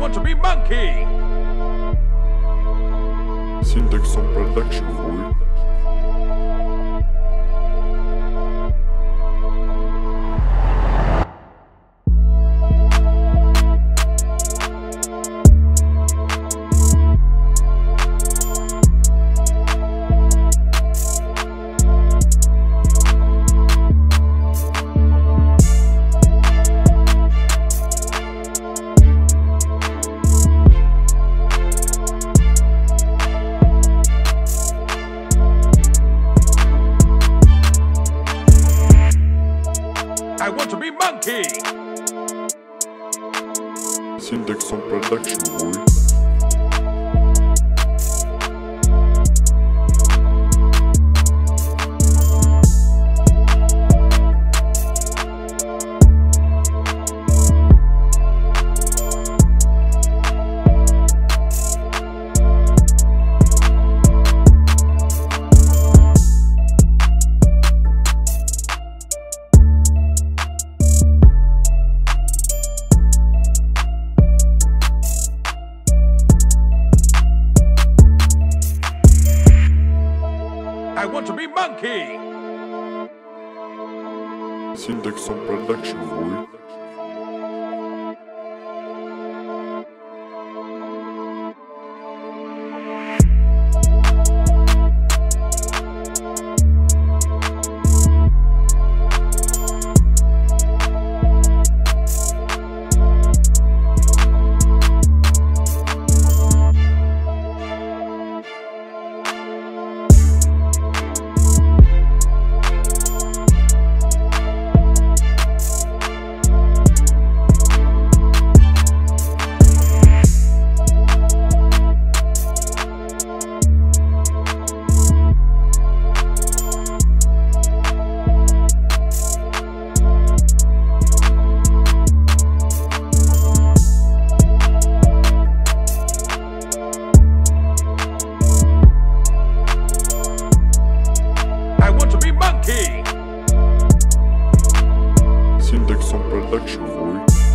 want to be monkey. Syntax on production, boy. I want to be monkey. Syntax on production, boy. I want to be monkey. Syntax on production, boy. Syntax on production, boy.